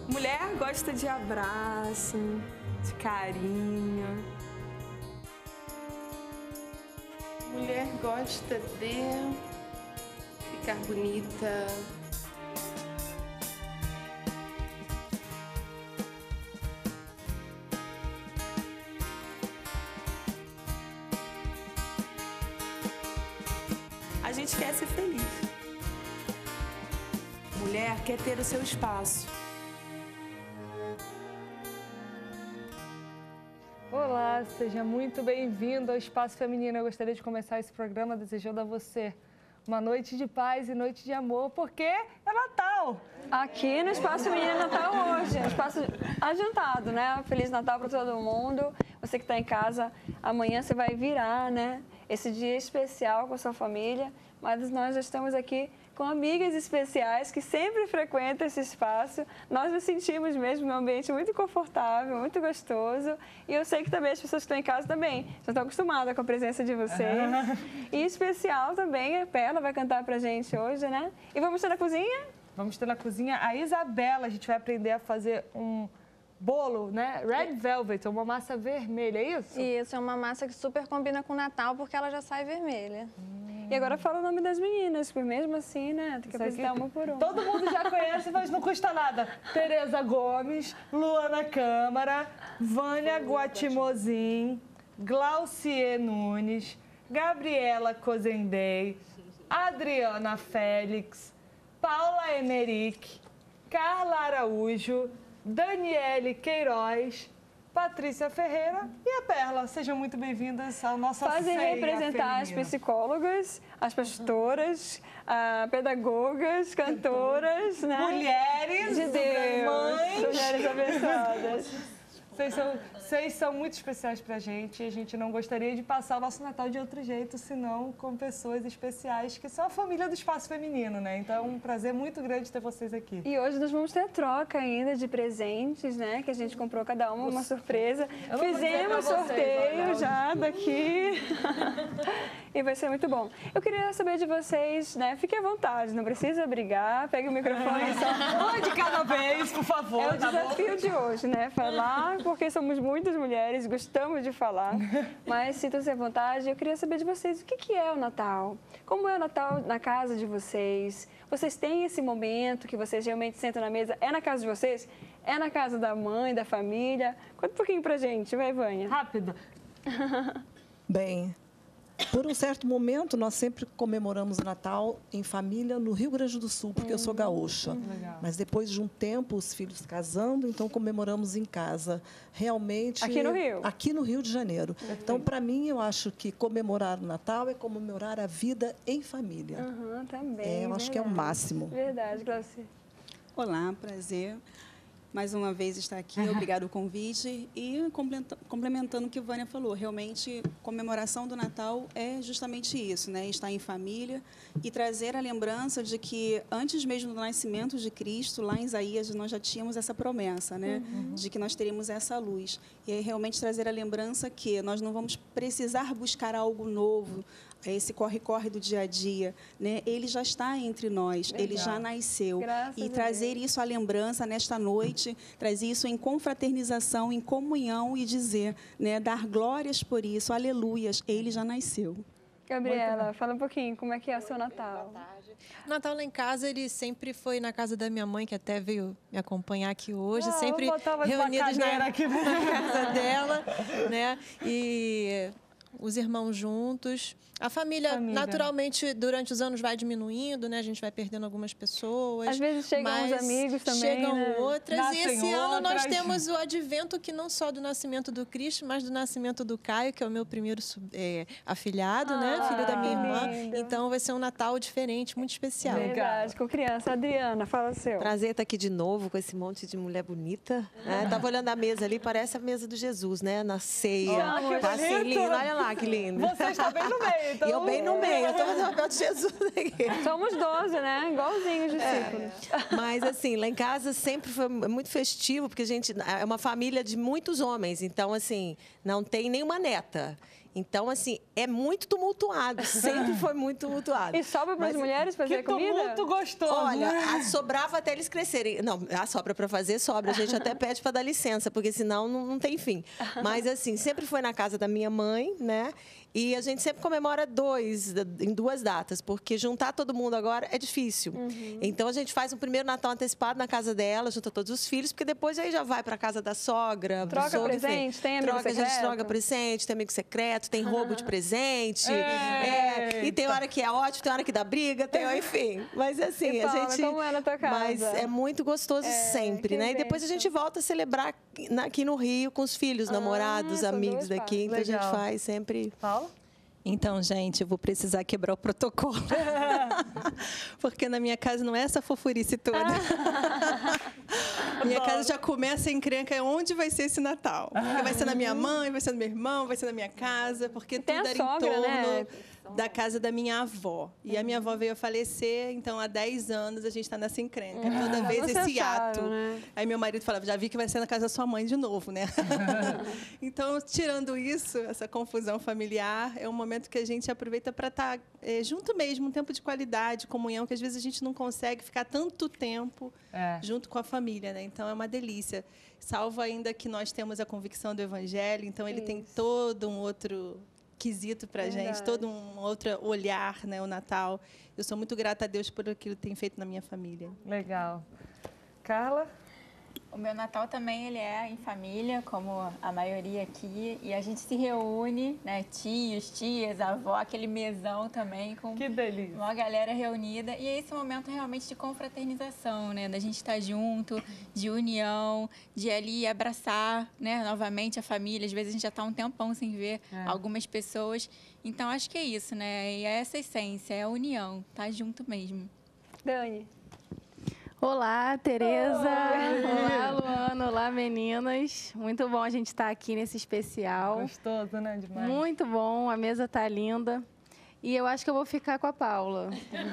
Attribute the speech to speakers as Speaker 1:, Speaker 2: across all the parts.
Speaker 1: Mulher gosta de abraço, de carinho.
Speaker 2: Mulher gosta de ficar bonita.
Speaker 1: A gente quer ser feliz. Mulher quer ter o seu espaço.
Speaker 3: Olá, seja muito bem-vindo ao Espaço Feminino. Eu gostaria de começar esse programa desejando a você uma noite de paz e noite de amor, porque é Natal.
Speaker 4: Aqui no Espaço Feminino é Natal hoje, é um espaço adiantado, né? Feliz Natal para todo mundo. Você que está em casa, amanhã você vai virar, né? Esse dia especial com a sua família, mas nós já estamos aqui com amigas especiais que sempre frequentam esse espaço. Nós nos sentimos mesmo num ambiente muito confortável, muito gostoso. E eu sei que também as pessoas que estão em casa também já estão acostumadas com a presença de vocês. E especial também, a Perla vai cantar pra gente hoje, né? E vamos ter na cozinha?
Speaker 3: Vamos ter na cozinha a Isabela. A gente vai aprender a fazer um bolo, né? Red Velvet, uma massa vermelha, é isso?
Speaker 4: Isso, é uma massa que super combina com o Natal porque ela já sai vermelha. E agora fala o nome das meninas, porque mesmo assim, né, tem que apresentar uma por uma.
Speaker 3: Todo mundo já conhece, mas não custa nada. Tereza Gomes, Luana Câmara, Vânia Guatimozin, Glaucier Nunes, Gabriela Cozendei, Adriana Félix, Paula Emerick, Carla Araújo, Daniele Queiroz, Patrícia Ferreira e a Perla. Sejam muito bem-vindas ao nosso
Speaker 4: Fazem
Speaker 3: ceia
Speaker 4: representar
Speaker 3: feminina.
Speaker 4: as psicólogas, as pastoras, pedagogas, cantoras, né?
Speaker 3: Mulheres,
Speaker 4: de Deus,
Speaker 3: mães.
Speaker 4: mulheres abençoadas.
Speaker 3: Vocês são muito especiais pra gente e a gente não gostaria de passar o nosso Natal de outro jeito, senão com pessoas especiais, que são a família do Espaço Feminino, né? Então é um prazer muito grande ter vocês aqui.
Speaker 4: E hoje nós vamos ter troca ainda de presentes, né? Que a gente comprou cada uma surpresa. Fizemos sorteio já daqui. E vai ser muito bom. Eu queria saber de vocês, né? Fiquem à vontade, não precisa brigar, pegue o microfone só.
Speaker 3: Um de cada vez, por favor.
Speaker 4: É o desafio de hoje, né? Falar, porque somos muitas mulheres, gostamos de falar, mas sintam-se à vontade. Eu queria saber de vocês, o que é o Natal? Como é o Natal na casa de vocês? Vocês têm esse momento que vocês realmente sentam na mesa? É na casa de vocês? É na casa da mãe, da família? Conta um pouquinho pra gente, vai, Vânia.
Speaker 3: Rápido.
Speaker 5: Bem, por um certo momento, nós sempre comemoramos o Natal em família no Rio Grande do Sul, porque eu sou gaúcha.
Speaker 3: Legal.
Speaker 5: Mas depois de um tempo, os filhos casando, então comemoramos em casa. Realmente...
Speaker 4: Aqui no Rio?
Speaker 5: Aqui no Rio de Janeiro. Então, para mim, eu acho que comemorar o Natal é comemorar a vida em família.
Speaker 4: Também.
Speaker 5: Eu acho que é o máximo.
Speaker 4: Verdade, Glaucia.
Speaker 6: Olá, prazer. Mais uma vez estar aqui, obrigado o convite. E complementando o que a Vânia falou, realmente, comemoração do Natal é justamente isso, né? Estar em família e trazer a lembrança de que, antes mesmo do nascimento de Cristo, lá em Isaías, nós já tínhamos essa promessa, né? De que nós teríamos essa luz. E aí, realmente, trazer a lembrança que nós não vamos precisar buscar algo novo, esse corre-corre do dia a dia, né? Ele já está entre nós,
Speaker 4: Legal.
Speaker 6: ele já nasceu.
Speaker 4: Graças
Speaker 6: E
Speaker 4: a
Speaker 6: trazer
Speaker 4: Deus.
Speaker 6: isso à lembrança nesta noite, trazer isso em confraternização, em comunhão e dizer, né? Dar glórias por isso, aleluias, ele já nasceu.
Speaker 4: Gabriela, fala um pouquinho, como é que é o seu Natal?
Speaker 7: O Natal lá em casa, ele sempre foi na casa da minha mãe, que até veio me acompanhar aqui hoje, sempre
Speaker 3: vou botar mais uma
Speaker 7: reunidos
Speaker 3: cadeira aqui.
Speaker 7: na casa dela, né? E os irmãos juntos. A família, naturalmente, durante os anos vai diminuindo, né? A gente vai perdendo algumas pessoas.
Speaker 4: Às vezes chegam uns amigos também,
Speaker 7: chegam
Speaker 4: né?
Speaker 7: outras.
Speaker 3: Nascem
Speaker 7: E esse ano nós
Speaker 3: outras.
Speaker 7: temos o advento que não só do nascimento do Cristo, mas do nascimento do Caio, que é o meu primeiro afilhado, né? Filho da minha irmã.
Speaker 4: lindo.
Speaker 7: Então vai ser um Natal diferente, muito especial.
Speaker 4: Verdade, com criança. Adriana, fala o seu.
Speaker 8: Prazer estar aqui de novo com esse monte de mulher bonita. Né? Tava olhando a mesa ali, parece a mesa do Jesus, né? Na ceia.
Speaker 3: Ah, que
Speaker 8: Tá assim
Speaker 3: bonito.
Speaker 8: lindo, olha lá que lindo.
Speaker 3: Você está bem no meio, então...
Speaker 8: E eu bem no meio, eu tô fazendo o papel de Jesus aqui.
Speaker 4: Somos 12, né? Igualzinho os discípulos.
Speaker 8: Mas assim, lá em casa sempre foi muito festivo, porque a gente é uma família de muitos homens, então assim, não tem nenhuma neta. Então, assim, é muito tumultuado. Sempre foi muito tumultuado.
Speaker 4: E sobra para as mulheres fazer comida?
Speaker 3: Muito gostoso.
Speaker 8: Olha, sobrava até eles crescerem. Não, a sobra para fazer, sobra. A gente até pede para dar licença, porque senão não tem fim. Mas, assim, sempre foi na casa da minha mãe, né? E a gente sempre comemora em 2 datas, porque juntar todo mundo agora é difícil. Então, a gente faz um primeiro Natal antecipado na casa dela, junta todos os filhos, porque depois aí já vai para casa da sogra.
Speaker 4: Troca presente, tem amigo secreto?
Speaker 8: A gente troca presente, tem amigo secreto, tem roubo de presente. E tem hora que é ótimo, tem hora que dá briga, enfim. Mas assim,
Speaker 4: e, Paula, como é na tua casa?
Speaker 8: Mas é muito gostoso sempre, né? E depois a gente volta a celebrar aqui no Rio com os filhos, namorados, amigos daqui. Então a gente faz sempre.
Speaker 3: Paula?
Speaker 9: Então, gente, eu vou precisar quebrar o protocolo. Porque na minha casa não é essa fofurice toda. Minha casa já começa a encrenca onde vai ser esse Natal. Porque vai ser na minha mãe, vai ser no meu irmão, vai ser na minha casa, porque tudo era em torno da casa da minha avó. E a minha avó veio a falecer, então há 10 anos a gente está nessa encrenca. Toda vez esse ato. Né? Aí meu marido falava, já vi que vai ser na casa da sua mãe de novo, né? Então, tirando isso, essa confusão familiar, é um momento que a gente aproveita para estar junto mesmo, um tempo de qualidade, comunhão, que às vezes a gente não consegue ficar tanto tempo junto com a família, né? Então, é uma delícia. Salvo ainda que nós temos a convicção do Evangelho, então ele tem todo um outro quesito para a gente, todo um outro olhar, né, o Natal. Eu sou muito grata a Deus por aquilo que tem feito na minha família.
Speaker 3: Legal. Carla?
Speaker 10: O meu Natal também ele é em família, como a maioria aqui, e a gente se reúne, né, tios, tias, avó, aquele mesão também com
Speaker 3: que delícia.
Speaker 10: Uma galera reunida, e é esse momento realmente de confraternização, né, da gente estar junto, de união, de ali abraçar, né, novamente a família. Às vezes a gente já está um tempão sem ver algumas pessoas, então acho que é isso, né, e é essa essência, é a união, tá junto mesmo.
Speaker 4: Dani?
Speaker 11: Olá, Tereza. Olá, Luana. Olá, meninas. Muito bom a gente estar aqui nesse especial.
Speaker 3: Gostoso, né? Demais.
Speaker 11: Muito bom. A mesa tá linda. E eu acho que eu vou ficar com a Paula.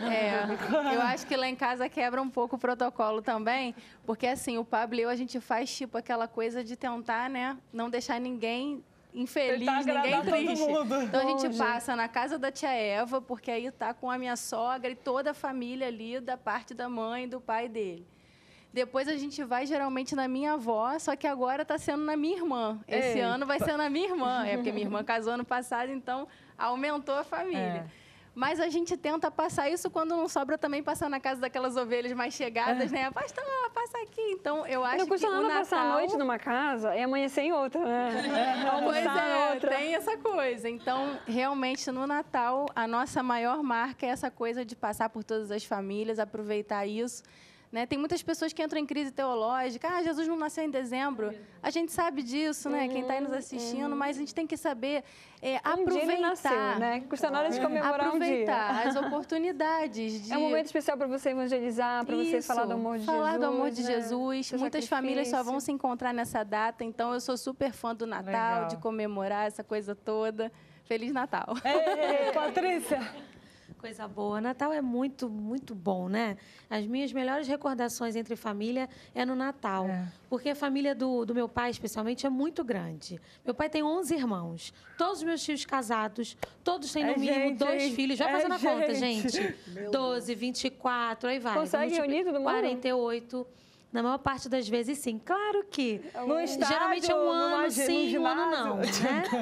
Speaker 11: Eu acho que lá em casa quebra um pouco o protocolo também, porque assim, o Pablo e eu, a gente faz tipo aquela coisa de tentar, né, não deixar ninguém infeliz, ninguém triste. Então a gente passa na casa da tia Eva, porque aí tá com a minha sogra e toda a família ali da parte da mãe e do pai dele. Depois a gente vai geralmente na minha avó, só que agora tá sendo na minha irmã. Esse ano vai ser na minha irmã, porque minha irmã casou ano passado, então aumentou a família. Mas a gente tenta passar isso quando não sobra também passar na casa daquelas ovelhas mais chegadas, né? Pastor, passa aqui. Então, eu acho que o Natal... Não custa nada
Speaker 4: passar a noite numa casa e amanhecer em outra, né?
Speaker 11: Pois tem essa coisa. Então, realmente, no Natal, a nossa maior marca é essa coisa de passar por todas as famílias, aproveitar isso. Né? Tem muitas pessoas que entram em crise teológica. Ah, Jesus não nasceu em dezembro. A gente sabe disso, né? Quem está aí nos assistindo, mas a gente tem que saber aproveitar.
Speaker 4: Dia ele nasceu, né? Custa nada de comemorar
Speaker 11: aproveitar as oportunidades.
Speaker 4: É um momento especial para você evangelizar, para você falar do amor de Jesus.
Speaker 11: Falar do amor de Jesus. Muitas famílias só vão se encontrar nessa data, então eu sou super fã do Natal, de comemorar essa coisa toda. Feliz Natal.
Speaker 3: Ei, Patrícia!
Speaker 12: Coisa boa. Natal é muito, muito bom, né? As minhas melhores recordações entre família é no Natal. Porque a família do meu pai, especialmente, é muito grande. Meu pai tem 11 irmãos. Todos os meus tios casados. Todos têm, no mínimo, 2 filhos. Vai fazendo a conta, gente. 12, 24, aí vai.
Speaker 4: Consegue reunir todo mundo?
Speaker 12: 48. Na maior parte das vezes, sim. Claro que
Speaker 3: no estádio,
Speaker 12: geralmente é um ano sim, um ano não. Né?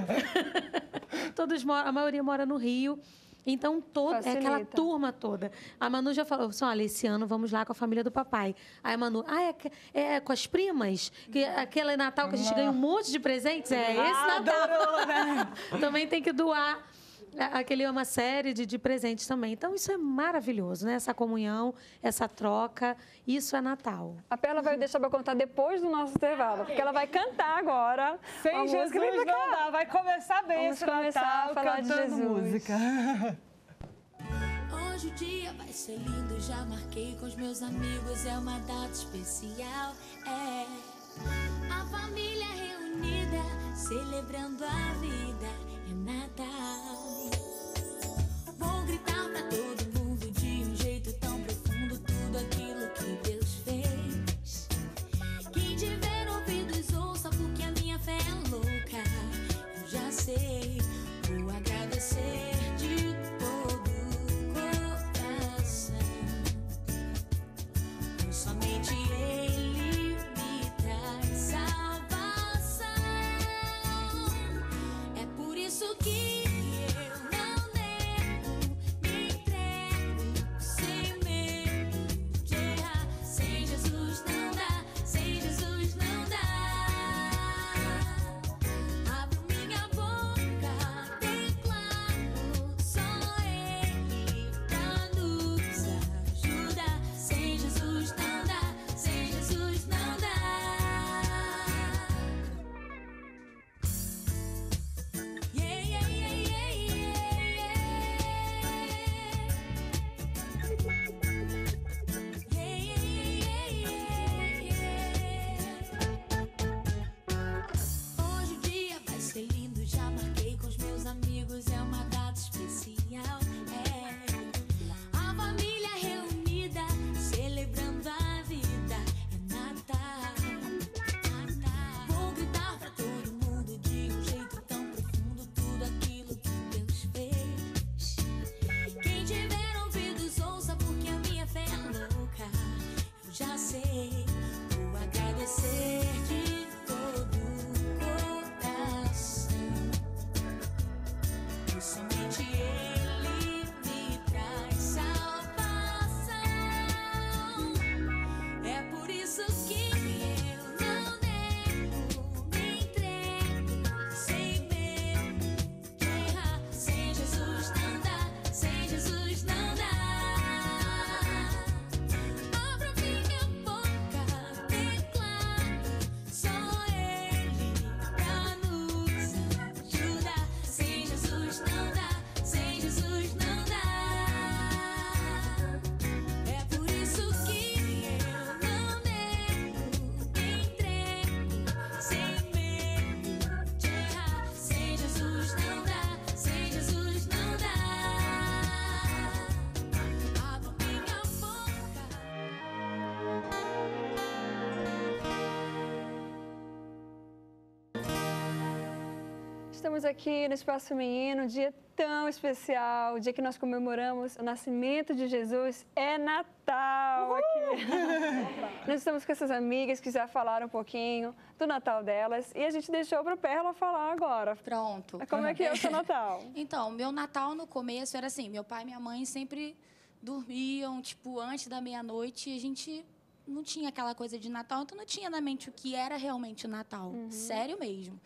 Speaker 12: A maioria mora no Rio. Então, é aquela turma toda. A Manu já falou assim, olha, esse ano vamos lá com a família do papai. Aí a Manu, é com as primas? Aquele Natal que a gente ganha um monte de presentes? É esse Natal.
Speaker 3: Adorou, né?
Speaker 12: Também tem que doar uma série de presentes também. Então, isso é maravilhoso, né? Essa comunhão, essa troca, isso é Natal.
Speaker 4: A Perla vai deixar para contar depois do nosso intervalo, porque ela vai cantar agora.
Speaker 3: Sem Jesus não dá, vai começar bem esse Natal
Speaker 4: a falar de Jesus.
Speaker 3: Música.
Speaker 13: Hoje o dia vai ser lindo, já marquei com os meus amigos, é uma data especial, a família reunida, celebrando a vida, é Natal. Vou gritar pra todo mundo de um jeito tão profundo tudo aquilo que Deus fez. Quem tiver ouvidos ouça, porque a minha fé é louca, eu já sei. você. Vou agradecer de todo o coração. E somente Ele me traz salvação. É por isso que eu não nego, me entrego sem medo de errar. Sem Jesus não dá, sem Jesus não dá. Abro minha boca, declaro, só Ele pra nos ajudar. Sem Jesus não dá, sem Jesus não dá. É por isso que eu não nego, me entrego sem medo de errar. Sem Jesus não dá, sem Jesus não dá. Abro minha boca.
Speaker 4: Estamos aqui no Espaço Feminino, um dia tão especial, o dia que nós comemoramos o nascimento de Jesus, é Natal aqui. Nós estamos com essas amigas que já falaram um pouquinho do Natal delas e a gente deixou para a Perla falar agora.
Speaker 14: Pronto.
Speaker 4: Como é que é o seu Natal?
Speaker 14: Então, meu Natal no começo era assim, meu pai e minha mãe sempre dormiam, tipo, antes da meia-noite e a gente não tinha aquela coisa de Natal, então não tinha na mente o que era realmente o Natal, sério mesmo.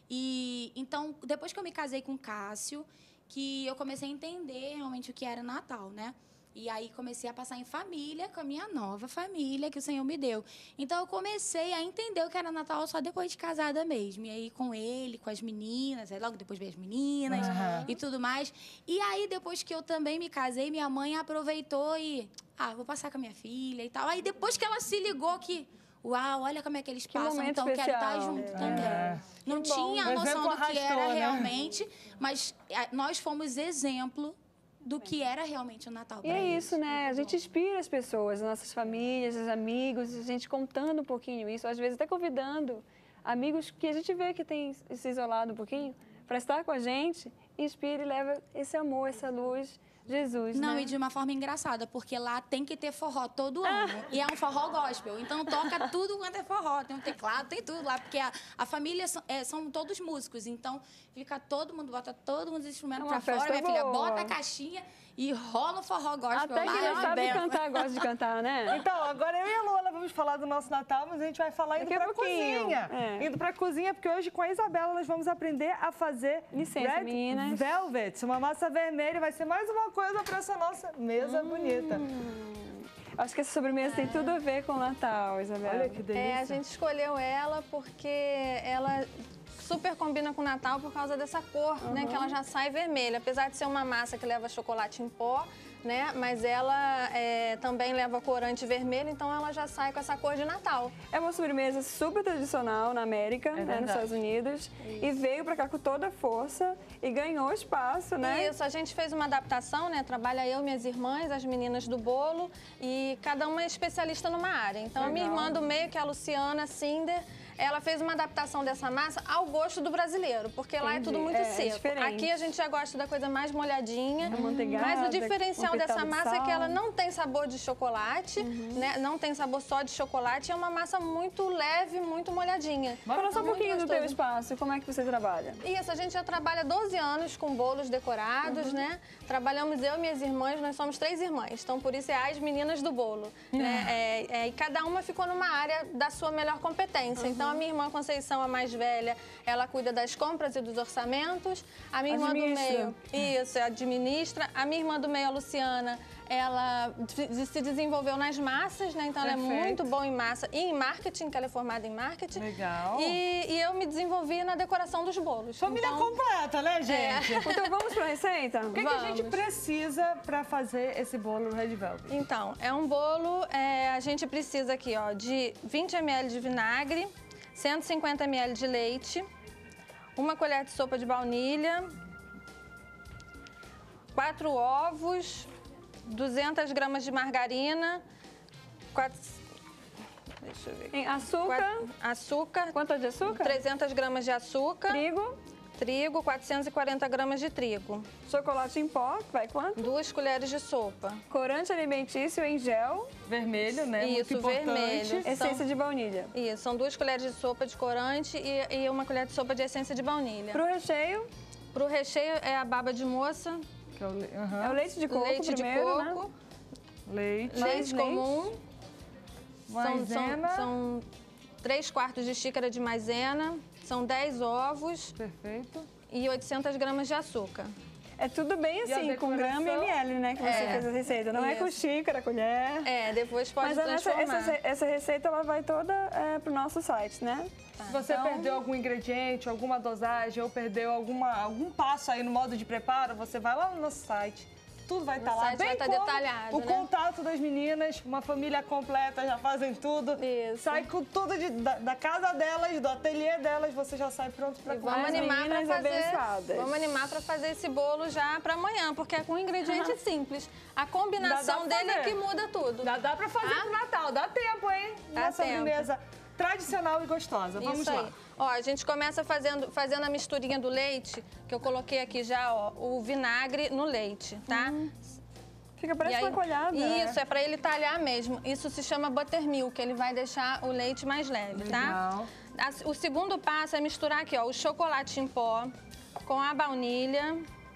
Speaker 14: E então, depois que eu me casei com o Cássio, que eu comecei a entender realmente o que era Natal, né? E aí comecei a passar em família com a minha nova família que o Senhor me deu. Então eu comecei a entender o que era Natal só depois de casada mesmo. E aí com ele, com as meninas, aí logo depois veio as meninas e tudo mais. E aí depois que eu também me casei, minha mãe aproveitou e vou passar com a minha filha e tal. Aí depois que ela se ligou que uau, olha como é que eles passam, então
Speaker 4: especial.
Speaker 14: quero estar junto também. Não tinha a noção do que era realmente, mas nós fomos exemplo do que era realmente o Natal.
Speaker 4: E é isso, né? A gente inspira as pessoas, as nossas famílias, os amigos, a gente contando um pouquinho isso, às vezes até convidando amigos que a gente vê que tem se isolado um pouquinho para estar com a gente, inspira e leva esse amor, essa luz. Jesus,
Speaker 14: Não,
Speaker 4: né?
Speaker 14: e de uma forma engraçada, porque lá tem que ter forró todo ano. E é um forró gospel, então toca tudo quanto é forró. Tem um teclado, tem tudo lá, porque a família são todos músicos. Então, fica todo mundo, bota todos os instrumentos pra fora, minha filha, bota a caixinha e rola o forró gospel
Speaker 4: Até
Speaker 14: lá.
Speaker 4: que não sabe cantar, gosta de cantar, né?
Speaker 3: Então, agora eu e a Lola vamos falar do nosso Natal, mas a gente vai falar indo pra cozinha. Indo pra cozinha, porque hoje com a Isabela nós vamos aprender a fazer
Speaker 4: Licença, meninas.
Speaker 3: Velvet, uma massa vermelha. Vai ser mais uma coisa pra essa nossa mesa bonita.
Speaker 4: Acho que essa sobremesa tem tudo a ver com o Natal, Isabela.
Speaker 3: Olha que delícia.
Speaker 11: A gente escolheu ela porque ela super combina com o Natal por causa dessa cor, né? Que ela já sai vermelha. Apesar de ser uma massa que leva chocolate em pó, né? Mas ela também leva corante vermelho, então ela já sai com essa cor de Natal.
Speaker 4: É uma sobremesa super tradicional na América, né, nos Estados Unidos, e veio pra cá com toda a força e ganhou espaço, né?
Speaker 11: Isso, a gente fez uma adaptação, né? Trabalha eu, minhas irmãs, as meninas do bolo, e cada uma é especialista numa área. Então, a minha irmã do meio, que é a Luciana Cinder, ela fez uma adaptação dessa massa ao gosto do brasileiro, porque lá é tudo muito seco.
Speaker 4: diferente.
Speaker 11: Aqui a gente já gosta da coisa mais molhadinha,
Speaker 4: amanteigada,
Speaker 11: mas o diferencial dessa
Speaker 4: pitado de
Speaker 11: massa é que
Speaker 4: sal.
Speaker 11: ela não tem sabor de chocolate, né? Não tem sabor só de chocolate, é uma massa muito leve, muito molhadinha.
Speaker 4: Fala só um
Speaker 11: Muito
Speaker 4: pouquinho do
Speaker 11: gostoso.
Speaker 4: teu espaço, como é que você trabalha?
Speaker 11: Isso, a gente já trabalha 12 anos com bolos decorados, né? Trabalhamos eu e minhas irmãs, nós somos 3 irmãs, então por isso é as meninas do bolo. Né? E cada uma ficou numa área da sua melhor competência. Então a minha irmã Conceição, a mais velha, ela cuida das compras e dos orçamentos. A minha irmã do meio, administra. A minha irmã do meio, a Luciana, ela se desenvolveu nas massas, né? Então ela é muito boa em massa e em marketing, que ela é formada em marketing.
Speaker 3: Legal.
Speaker 11: E eu me desenvolvi na decoração dos bolos.
Speaker 3: Família completa, né, gente?
Speaker 4: Então vamos pra receita?
Speaker 3: O que a gente precisa para fazer esse bolo Red Velvet?
Speaker 11: Então, é um bolo, a gente precisa aqui, ó, de 20 ml de vinagre, 150 ml de leite, 1 colher de sopa de baunilha, 4 ovos, 200 gramas de margarina, deixa eu ver aqui.
Speaker 4: Açúcar?
Speaker 11: Açúcar.
Speaker 4: Quanto de açúcar?
Speaker 11: 300 gramas de açúcar.
Speaker 4: Trigo?
Speaker 15: trigo, 440 gramas de trigo.
Speaker 4: Chocolate em pó, vai quanto?
Speaker 15: 2 colheres de sopa.
Speaker 4: Corante alimentício em gel.
Speaker 3: Vermelho, né?
Speaker 15: Isso,
Speaker 3: muito importante.
Speaker 15: vermelho.
Speaker 4: Essência de baunilha.
Speaker 15: Isso, são 2 colheres de sopa de corante e 1 colher de sopa de essência de baunilha.
Speaker 4: Pro recheio?
Speaker 15: Pro recheio é a baba de moça.
Speaker 3: Que é o,
Speaker 4: É o leite de coco
Speaker 15: leite
Speaker 4: primeiro,
Speaker 15: de coco.
Speaker 3: Né?
Speaker 15: Leite comum.
Speaker 3: Maisena.
Speaker 15: São 3/4 de xícara de maisena. São 10 ovos.
Speaker 3: Perfeito.
Speaker 15: E 800 gramas de açúcar.
Speaker 4: É tudo bem assim, com grama e ml, né? Que você fez a receita. Não é com xícara, colher.
Speaker 15: Depois pode
Speaker 4: Mas
Speaker 15: transformar.
Speaker 4: essa receita ela vai toda pro nosso site, né?
Speaker 3: Se você perdeu algum ingrediente, alguma dosagem, ou perdeu algum passo aí no modo de preparo, você vai lá no nosso site. Tudo vai estar lá,
Speaker 15: site
Speaker 3: bem
Speaker 15: vai estar
Speaker 3: como
Speaker 15: detalhado,
Speaker 3: o
Speaker 15: né?
Speaker 3: contato das meninas, uma família completa, já fazem tudo.
Speaker 15: Isso.
Speaker 3: Sai com tudo da casa delas, do ateliê delas, você já sai pronto para comer.
Speaker 15: Vamos animar para fazer esse bolo já para amanhã, porque é com ingrediente simples. A combinação dele é que muda tudo.
Speaker 3: Dá para fazer pro Natal, dá tempo, hein?
Speaker 15: Dá
Speaker 3: Uma sobremesa tradicional e gostosa. Vamos
Speaker 15: Isso
Speaker 3: lá.
Speaker 15: aí. Ó, a gente começa fazendo a misturinha do leite, que eu coloquei aqui já, ó, o vinagre no leite, tá?
Speaker 4: Fica parecendo uma colhada.
Speaker 15: Isso, é para ele talhar mesmo. Isso se chama buttermilk, ele vai deixar o leite mais leve, tá? O segundo passo é misturar aqui, ó, o chocolate em pó com a baunilha,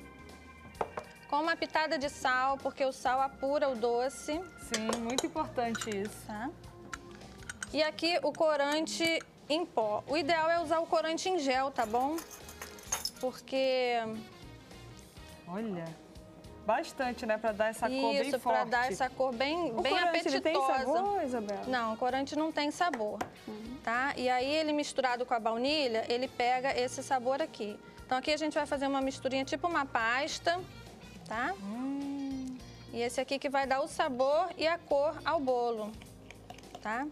Speaker 15: com uma pitada de sal, porque o sal apura o doce.
Speaker 3: Sim, muito importante isso.
Speaker 15: Tá? E aqui o corante em pó. O ideal é usar o corante em gel, tá bom? Porque...
Speaker 3: Olha, bastante, né? Pra dar essa cor bem forte.
Speaker 15: Isso, pra dar essa cor bem apetitosa.
Speaker 4: Ele tem sabor, Isabela?
Speaker 15: Não, o corante não tem sabor, tá? E aí ele misturado com a baunilha, ele pega esse sabor aqui. Então aqui a gente vai fazer uma misturinha tipo uma pasta, tá? E esse aqui que vai dar o sabor e a cor ao bolo, tá?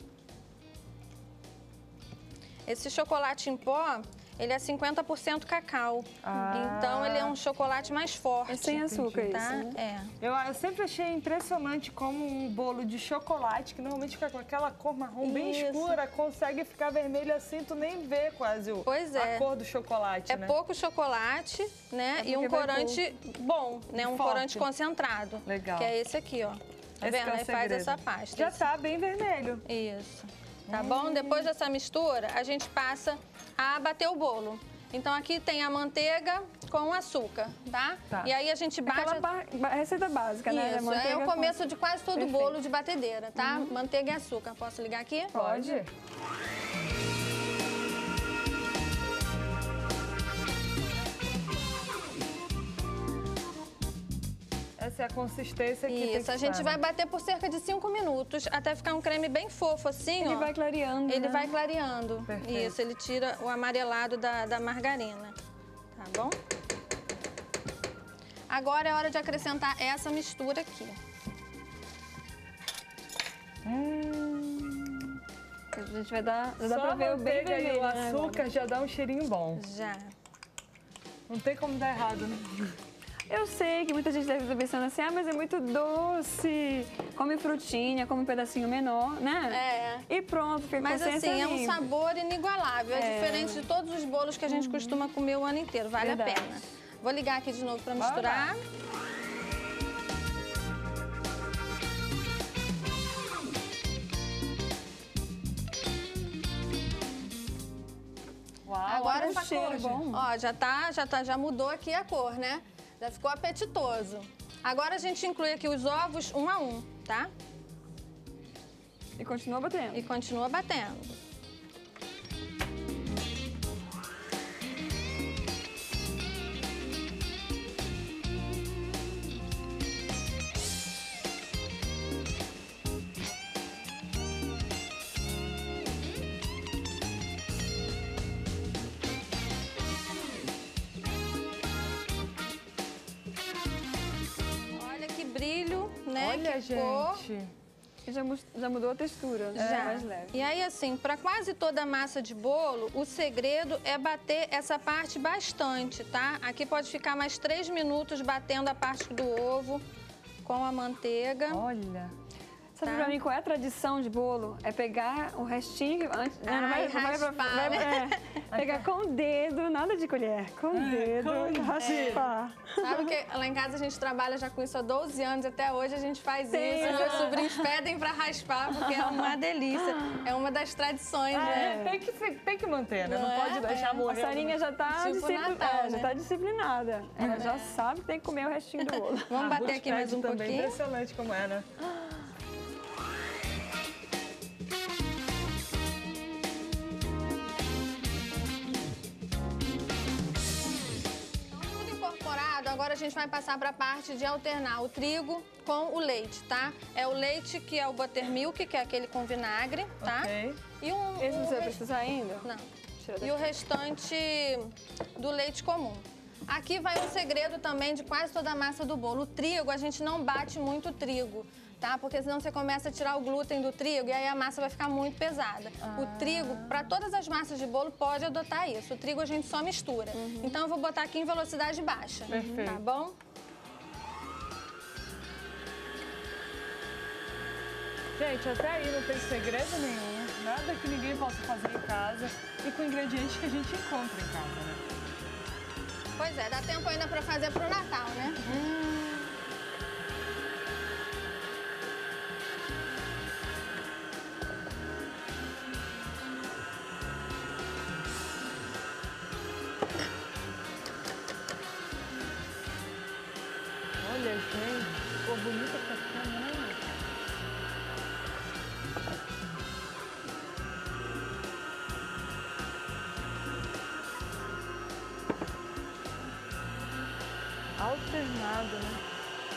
Speaker 15: Esse chocolate em pó, ele é 50% cacau. Então, ele é um chocolate mais forte.
Speaker 4: É sem açúcar
Speaker 15: tá?
Speaker 4: isso, né?
Speaker 3: Eu sempre achei impressionante como um bolo de chocolate, que normalmente fica com aquela cor marrom bem escura, consegue ficar vermelho assim, tu nem vê quase a cor do chocolate,
Speaker 15: né? É pouco chocolate, né? E um corante bom, né? Um corante concentrado.
Speaker 3: Legal.
Speaker 15: Que é esse aqui, ó. Tá vendo? Aí faz essa pasta.
Speaker 3: Já tá bem vermelho.
Speaker 15: Isso. Tá bom? Depois dessa mistura, a gente passa a bater o bolo. Então, aqui tem a manteiga com açúcar, tá? E aí a gente bate...
Speaker 4: Aquela receita básica, né?
Speaker 15: Isso, é o começo de quase todo bolo de batedeira, tá? Manteiga e açúcar. Posso ligar aqui?
Speaker 3: Pode. Essa é a consistência que tem que
Speaker 15: Isso, a gente vai bater por cerca de 5 minutos, até ficar um creme bem fofo assim,
Speaker 4: Ele vai clareando,
Speaker 15: Ele
Speaker 4: né?
Speaker 15: vai clareando.
Speaker 3: Perfeito.
Speaker 15: Isso, ele tira o amarelado da margarina, tá bom? Agora é hora de acrescentar essa mistura aqui.
Speaker 4: A gente vai dar... Já dá
Speaker 3: Só
Speaker 4: pra ver o bem
Speaker 3: manteiga e
Speaker 4: vermelho,
Speaker 3: o
Speaker 4: né,
Speaker 3: açúcar já dá um cheirinho bom.
Speaker 15: Já.
Speaker 3: Não tem como dar errado, né?
Speaker 4: Eu sei que muita gente deve estar pensando assim, mas é muito doce. Come frutinha, come um pedacinho menor, né?
Speaker 15: É.
Speaker 4: E pronto, fica
Speaker 15: Mas assim, é um sabor inigualável. É diferente de todos os bolos que a gente costuma comer o ano inteiro. Vale a pena. Vou ligar aqui de novo para misturar.
Speaker 3: Uau,
Speaker 15: agora
Speaker 3: essa
Speaker 15: cheiro
Speaker 3: cor,
Speaker 15: bom. Ó, já mudou aqui a cor, né? Já ficou apetitoso. Agora a gente inclui aqui os ovos um a um, tá?
Speaker 4: E continua batendo.
Speaker 15: E continua batendo. Olha que brilho, né?
Speaker 3: Olha,
Speaker 15: que
Speaker 3: gente.
Speaker 15: cor.
Speaker 4: Já mudou a textura, né?
Speaker 15: Já.
Speaker 4: Mais leve.
Speaker 15: E aí, assim, para quase toda a massa de bolo, o segredo é bater essa parte bastante, tá? Aqui pode ficar mais 3 minutos batendo a parte do ovo com a manteiga.
Speaker 3: Olha.
Speaker 4: Sabe pra mim qual é a tradição de bolo? É pegar o restinho antes. Pegar com o dedo, nada de colher. Com o dedo e raspar.
Speaker 15: Sabe que lá em casa a gente trabalha já com isso há 12 anos, até hoje a gente faz isso. Meus sobrinhos pedem pra raspar, porque é uma delícia. É uma das tradições, né?
Speaker 3: Tem que manter, né? Não pode deixar morrer.
Speaker 4: A Sarinha já tá,
Speaker 15: Tipo Natal,
Speaker 4: já tá disciplinada. Ela já sabe que tem que comer o restinho do bolo.
Speaker 15: Vamos bater aqui mais um pouquinho?
Speaker 3: Impressionante como é, né?
Speaker 15: Agora a gente vai passar para a parte de alternar o trigo com o leite, tá? É o leite que é o buttermilk, que é aquele com vinagre, tá?
Speaker 4: Ok.
Speaker 15: E
Speaker 4: Esse você vai precisar ainda?
Speaker 15: Não. E o restante do leite comum. Aqui vai um segredo também de quase toda a massa do bolo. O trigo, a gente não bate muito o trigo, tá? Porque senão você começa a tirar o glúten do trigo e aí a massa vai ficar muito pesada. O trigo, para todas as massas de bolo, pode adotar isso. O trigo a gente só mistura. Então eu vou botar aqui em velocidade baixa.
Speaker 3: Perfeito.
Speaker 15: Tá bom?
Speaker 3: Gente, até aí não tem segredo nenhum. Nada que ninguém possa fazer em casa e com ingredientes que a gente encontra em casa, né?
Speaker 15: Pois é, dá tempo ainda para fazer pro Natal, né?
Speaker 3: Olha, gente, ficou bonita pra câmera, né? Alternado, né?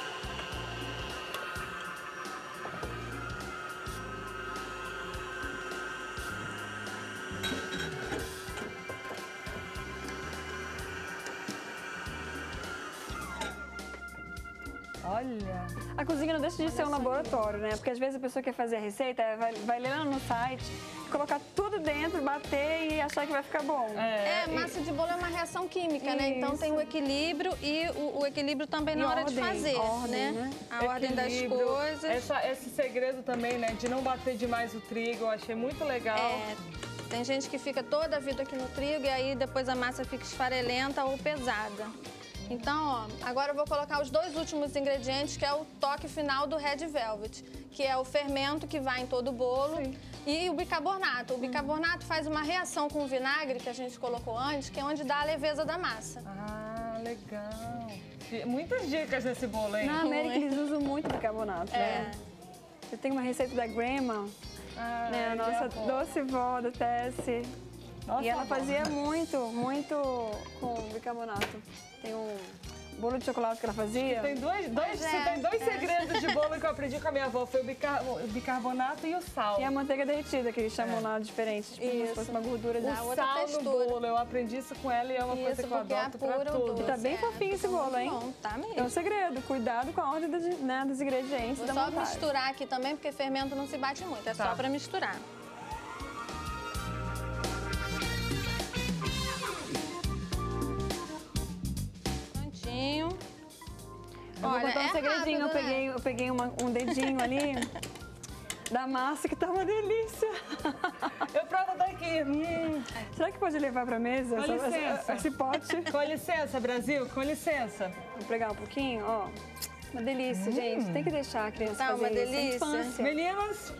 Speaker 3: Olha!
Speaker 4: A cozinha não deixa de ser um laboratório, né? Porque às vezes a pessoa quer fazer a receita, vai ler no site, colocar tudo dentro, bater e achar que vai ficar bom.
Speaker 15: Massa de bolo é uma reação química, né? Então tem o equilíbrio e o equilíbrio também na hora de fazer, né? A ordem das coisas.
Speaker 3: Esse segredo também, né? De não bater demais o trigo, eu achei muito legal.
Speaker 15: Tem gente que fica toda a vida aqui no trigo e aí depois a massa fica esfarelenta ou pesada. Então, ó, agora eu vou colocar os dois últimos ingredientes, que é o toque final do Red Velvet, que é o fermento que vai em todo o bolo e o bicarbonato. O bicarbonato faz uma reação com o vinagre que a gente colocou antes, que é onde dá a leveza da massa.
Speaker 3: Ah, legal. Muitas dicas nesse bolo, hein?
Speaker 4: Na América eles usam muito bicarbonato, né? Eu tenho uma receita da Grandma, né? A nossa doce vó da Tessie. E ela fazia muito com bicarbonato. Tem um bolo de chocolate que ela fazia.
Speaker 3: Tem dois segredos de bolo que eu aprendi com a minha avó. Foi o bicarbonato e o sal.
Speaker 4: E a manteiga derretida, que eles chamam lá diferente. Tipo, como se fosse uma gordura.
Speaker 3: O sal no bolo. Eu aprendi isso com ela e é uma coisa que eu adoto pra tudo.
Speaker 4: E tá bem fofinho esse bolo, hein?
Speaker 15: Bom, tá mesmo.
Speaker 4: É um segredo. Cuidado com a ordem dos ingredientes.
Speaker 15: Vou só misturar aqui também, porque fermento não se bate muito. É só pra misturar.
Speaker 4: Eu vou contar um segredinho.
Speaker 15: Rápido,
Speaker 4: eu peguei um dedinho ali da massa, que tá uma delícia.
Speaker 3: Eu provo daqui.
Speaker 4: Será que pode levar pra mesa?
Speaker 3: Com licença.
Speaker 4: Esse pote?
Speaker 3: Com licença, Brasil, com licença.
Speaker 4: Vou pegar um pouquinho, ó. Uma delícia, gente. Tem que deixar a criança fazer
Speaker 15: uma
Speaker 4: isso.
Speaker 15: delícia.
Speaker 4: Infância.
Speaker 3: Meninas.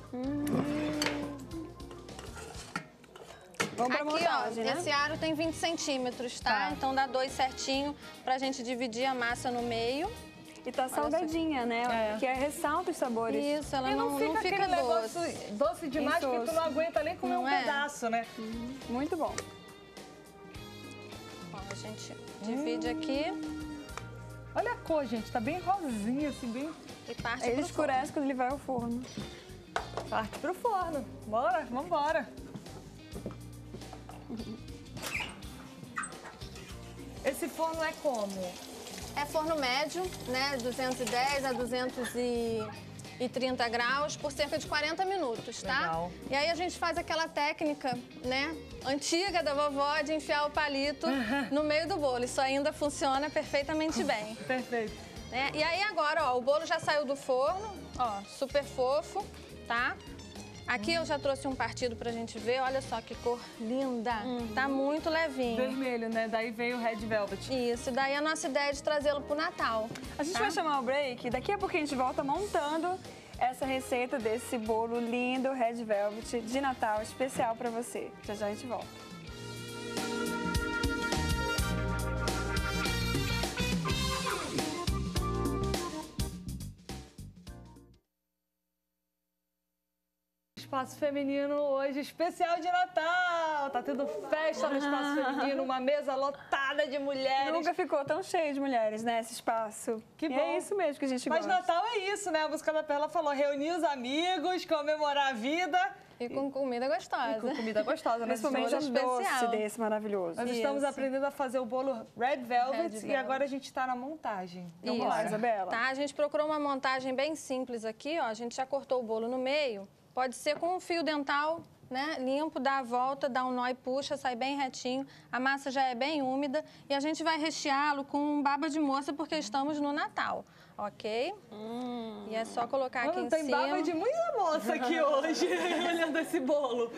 Speaker 4: Vamos pra
Speaker 15: aqui,
Speaker 4: montagem, né?
Speaker 15: Esse aro tem 20 centímetros, tá? Então dá 2 certinho pra gente dividir a massa no meio.
Speaker 4: E tá salgadinha, né? Que ressalta os sabores.
Speaker 15: Isso, ela não fica doce.
Speaker 3: Doce demais, porque tu não aguenta nem comer pedaço, né?
Speaker 4: Muito bom.
Speaker 15: Ó, a gente divide aqui.
Speaker 3: Olha a cor, gente. Tá bem rosinha, assim, bem...
Speaker 15: E parte
Speaker 4: ele escurece quando ele vai ao forno.
Speaker 3: Parte pro forno. Bora, vambora. Esse forno é como?
Speaker 15: É forno médio, né? 210 a 230 graus por cerca de 40 minutos, tá?
Speaker 3: Legal.
Speaker 15: E aí a gente faz aquela técnica, né? Antiga da vovó de enfiar o palito no meio do bolo. Isso ainda funciona perfeitamente bem.
Speaker 3: Perfeito.
Speaker 15: Né? E aí agora, ó, o bolo já saiu do forno, Ó, super fofo, tá? Aqui eu já trouxe um partido pra gente ver, olha só que cor linda. Tá muito levinho.
Speaker 3: Vermelho, né? Daí veio o Red Velvet.
Speaker 15: Isso, daí a nossa ideia é de trazê-lo pro Natal.
Speaker 4: A gente vai chamar o break, daqui a pouco a gente volta montando essa receita desse bolo lindo, Red Velvet, de Natal, especial pra você. Já já a gente volta.
Speaker 3: Espaço Feminino hoje, especial de Natal. Tá tendo festa no Espaço Feminino, uma mesa lotada de mulheres.
Speaker 4: Nunca ficou tão cheio de mulheres, né, esse espaço.
Speaker 3: Que bom.
Speaker 4: É isso mesmo que a gente gosta.
Speaker 3: Mas Natal é isso, né? A música da Perla falou, reunir os amigos, comemorar a vida.
Speaker 15: E com comida gostosa.
Speaker 3: E com comida gostosa, né?
Speaker 4: Principalmente um doce desse maravilhoso.
Speaker 3: Nós estamos aprendendo a fazer o bolo Red Velvet e agora a gente está na montagem.
Speaker 15: Vamos lá, Isabela. Tá, a gente procurou uma montagem bem simples aqui, ó. A gente já cortou o bolo no meio. Pode ser com um fio dental, né, limpo, dá a volta, dá um nó e puxa, sai bem retinho. A massa já é bem úmida e a gente vai recheá-lo com baba de moça porque estamos no Natal, ok? E é só colocar aqui em
Speaker 3: tem
Speaker 15: cima.
Speaker 3: Tem baba de muita moça aqui hoje, olhando esse bolo.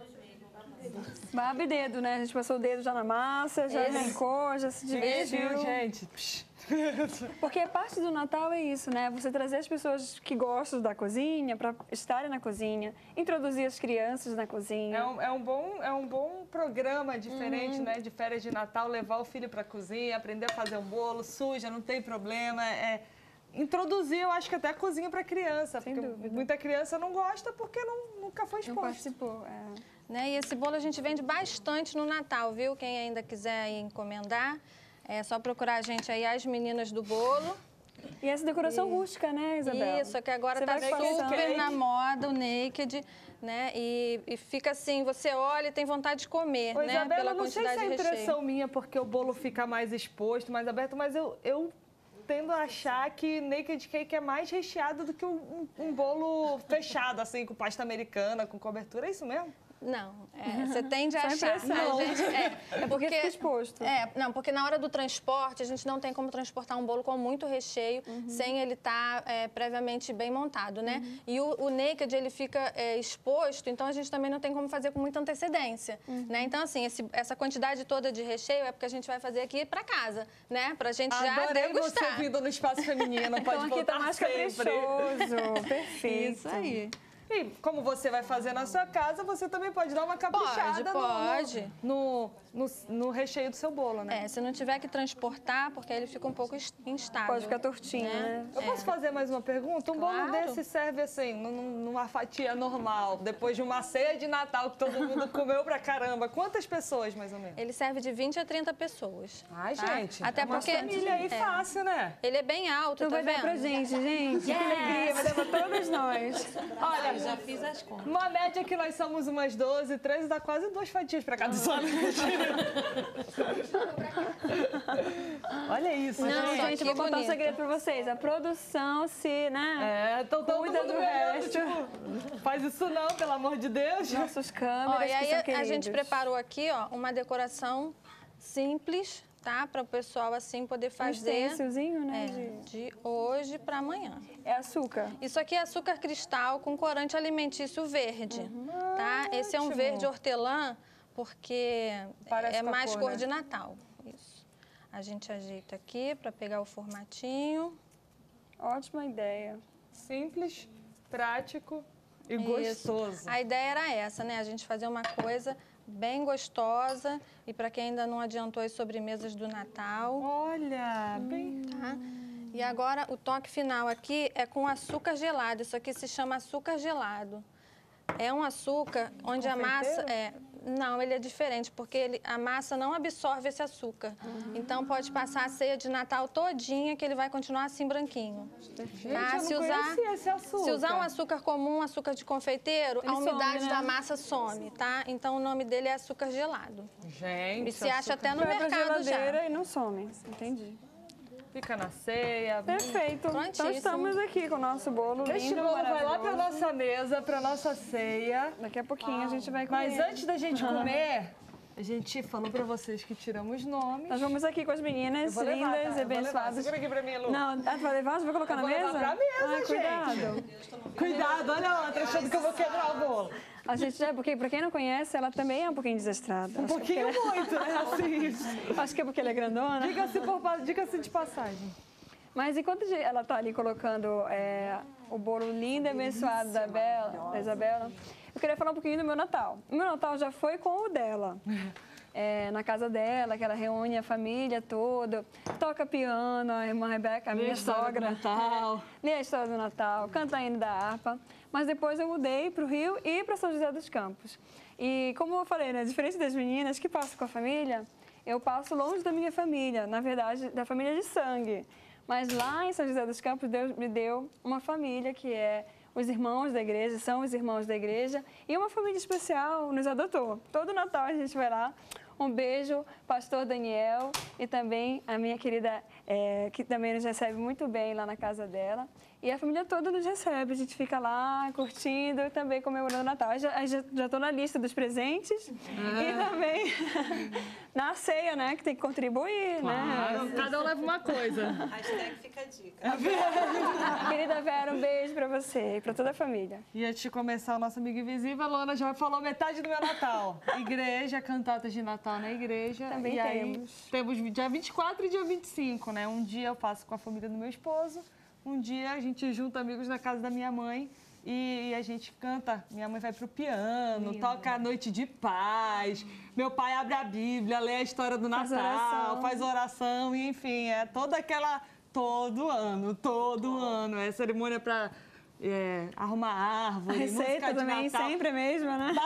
Speaker 4: Baba e dedo, né? A gente passou o dedo já na massa, já arrancou, já se divertiu.
Speaker 3: Gente.
Speaker 4: Porque parte do Natal é isso, né? Você trazer as pessoas que gostam da cozinha para estarem na cozinha, introduzir as crianças na cozinha.
Speaker 3: É um bom programa diferente, né? De férias de Natal, levar o filho para a cozinha, aprender a fazer um bolo, suja, não tem problema. Introduzir, eu acho que até a cozinha para criança.
Speaker 4: Sem
Speaker 3: porque
Speaker 4: dúvida.
Speaker 3: Muita criança não gosta porque nunca foi exposto.
Speaker 4: Não participou,
Speaker 15: Né? E esse bolo a gente vende bastante no Natal, viu? Quem ainda quiser encomendar, é só procurar a gente aí, as meninas do bolo.
Speaker 4: E essa decoração rústica, né, Isabela?
Speaker 15: Isso, que agora tá super na moda, o naked, né? E fica assim, você olha e tem vontade de comer, né?
Speaker 3: Isabela,
Speaker 15: pela
Speaker 3: não sei
Speaker 15: quantidade
Speaker 3: se é
Speaker 15: de recheio.
Speaker 3: impressão minha, porque o bolo fica mais exposto, mais aberto, mas eu tendo a achar que naked cake é mais recheado do que um bolo fechado, assim, com pasta americana, com cobertura. É isso mesmo?
Speaker 15: Não, você tende a
Speaker 4: Só
Speaker 15: achar.
Speaker 4: impressão.
Speaker 15: É
Speaker 4: porque fica exposto.
Speaker 15: Não, porque na hora do transporte, a gente não tem como transportar um bolo com muito recheio sem ele estar previamente bem montado, né? E o naked, ele fica exposto, então a gente também não tem como fazer com muita antecedência, né? Então, assim, essa quantidade toda de recheio é porque a gente vai fazer aqui para casa, né? Pra gente já degustar.
Speaker 3: Você vindo no Espaço Feminino, pode
Speaker 4: então aqui tá mais caprichoso. Perfeito.
Speaker 15: Isso aí.
Speaker 3: E como você vai fazer na sua casa, você também pode dar uma caprichada no recheio do seu bolo, né?
Speaker 15: Se não tiver que transportar, porque aí ele fica um pouco instável.
Speaker 4: Pode ficar tortinho, né?
Speaker 3: Eu posso fazer mais uma pergunta? Um bolo desse serve assim, numa fatia normal, depois de uma ceia de Natal que todo mundo comeu pra caramba. Quantas pessoas, mais ou menos?
Speaker 15: Ele serve de 20 a 30 pessoas.
Speaker 3: Ai,
Speaker 15: tá?
Speaker 3: gente,
Speaker 15: até
Speaker 3: uma
Speaker 15: porque
Speaker 3: família aí fácil, né?
Speaker 15: Ele é bem alto,
Speaker 4: então
Speaker 15: tá
Speaker 4: vai
Speaker 15: vendo?
Speaker 4: dar pra gente. Que alegria, vai dar pra todos nós.
Speaker 3: Olha,
Speaker 12: já fiz as contas.
Speaker 3: Uma média que nós somos umas 12, 13, dá quase 2 fatias pra cada só. Olha isso,
Speaker 4: gente, vou contar um segredo pra vocês. A produção né?
Speaker 3: Então
Speaker 4: cuida do resto.
Speaker 3: Tipo, faz isso não, pelo amor de Deus.
Speaker 4: Nossos câmeras,
Speaker 15: e aí
Speaker 4: que são
Speaker 15: a
Speaker 4: queridos.
Speaker 15: gente preparou aqui, ó, uma decoração simples, tá? Para o pessoal assim poder fazer.
Speaker 4: Um stencilzinho, né?
Speaker 15: De hoje para amanhã.
Speaker 4: É açúcar.
Speaker 15: Isso aqui é açúcar cristal com corante alimentício verde, tá? Esse é um verde hortelã porque
Speaker 3: parece
Speaker 15: é mais
Speaker 3: cor,
Speaker 15: cor
Speaker 3: né?
Speaker 15: de Natal. Isso. A gente ajeita aqui para pegar o formatinho.
Speaker 4: Ótima ideia.
Speaker 3: Simples, prático e
Speaker 15: Isso.
Speaker 3: gostoso.
Speaker 15: A ideia era essa, né? A gente fazer uma coisa bem gostosa e para quem ainda não adiantou as sobremesas do Natal.
Speaker 3: Olha, bem...
Speaker 15: Tá? E agora o toque final aqui é com açúcar gelado. Isso aqui se chama açúcar gelado. É um açúcar onde a massa... Não, ele é diferente, porque a massa não absorve esse açúcar. Então, pode passar a ceia de Natal todinha, que ele vai continuar assim branquinho.
Speaker 3: Gente,
Speaker 15: tá?
Speaker 3: eu não conhecia esse açúcar.
Speaker 15: Se usar um açúcar comum, açúcar de confeiteiro,
Speaker 4: Ele
Speaker 15: a umidade
Speaker 4: some, né?
Speaker 15: da massa some, tá? Então, o nome dele é açúcar gelado.
Speaker 3: Gente,
Speaker 15: E se acha até no
Speaker 4: Vai pra
Speaker 15: mercado
Speaker 4: geladeira
Speaker 15: já.
Speaker 4: e não some. Entendi.
Speaker 3: Fica na ceia.
Speaker 4: Perfeito. Então
Speaker 15: Prontíssimo.
Speaker 4: estamos aqui com o nosso bolo lindo,
Speaker 3: Este bolo vai lá
Speaker 4: maravilhoso.
Speaker 3: pra nossa mesa, pra nossa ceia.
Speaker 4: Daqui a pouquinho a gente vai comer.
Speaker 3: Mas antes da gente comer, A gente falou pra vocês que tiramos nomes.
Speaker 4: Nós vamos aqui com as meninas lindas e abençoadas.
Speaker 3: Segura aqui pra mim, Lu.
Speaker 4: Não, tu vai levar? Você vai colocar na mesa?
Speaker 3: Vou levar pra mesa,
Speaker 4: cuidado.
Speaker 3: Cuidado, olha a outra achando que eu vou quebrar o bolo.
Speaker 4: A gente porque pra quem não conhece, ela também é um pouquinho desastrada.
Speaker 3: Um pouquinho muito, né? Assim.
Speaker 4: Acho que é porque ela é grandona.
Speaker 3: Diga-se de passagem.
Speaker 4: Mas enquanto ela tá ali colocando o bolo lindo e abençoado da Isabela, eu queria falar um pouquinho do meu Natal. O meu Natal já foi com o dela. Na casa dela, que ela reúne a família toda, toca piano, a irmã Rebeca, a minha sogra. Lê a história do Natal, canta hino da harpa. Mas depois eu mudei para o Rio e para São José dos Campos. E como eu falei, né, diferente das meninas que passam com a família, eu passo longe da minha família, na verdade, da família de sangue. Mas lá em São José dos Campos, Deus me deu uma família que é os irmãos da igreja, são os irmãos da igreja, e uma família especial nos adotou. Todo Natal a gente vai lá. Um beijo, pastor Daniel, e também a minha querida, que também nos recebe muito bem lá na casa dela. E a família toda nos recebe, a gente fica lá curtindo e também comemorando o Natal. Já estou na lista dos presentes e também na ceia, né, que tem que contribuir, né?
Speaker 3: Cada um leva uma coisa.
Speaker 6: Hashtag fica a dica.
Speaker 4: Querida Vera, um beijo para você e para toda a família.
Speaker 3: E antes de começar o nosso Amigo Invisível, a Luana já falou metade do meu Natal. Igreja, cantatas de Natal na igreja.
Speaker 4: Também
Speaker 3: e
Speaker 4: temos.
Speaker 3: Aí, temos dia 24 e dia 25, né? Um dia eu faço com a família do meu esposo, um dia a gente junta amigos na casa da minha mãe e a gente canta. Minha mãe vai pro piano, toca a Noite de Paz. Meu pai abre a Bíblia, lê a história do Natal, faz oração, e enfim, é toda aquela... Todo ano. É cerimônia para arrumar árvore,
Speaker 4: a receita
Speaker 3: música de
Speaker 4: também,
Speaker 3: Natal.
Speaker 4: sempre a mesma, né?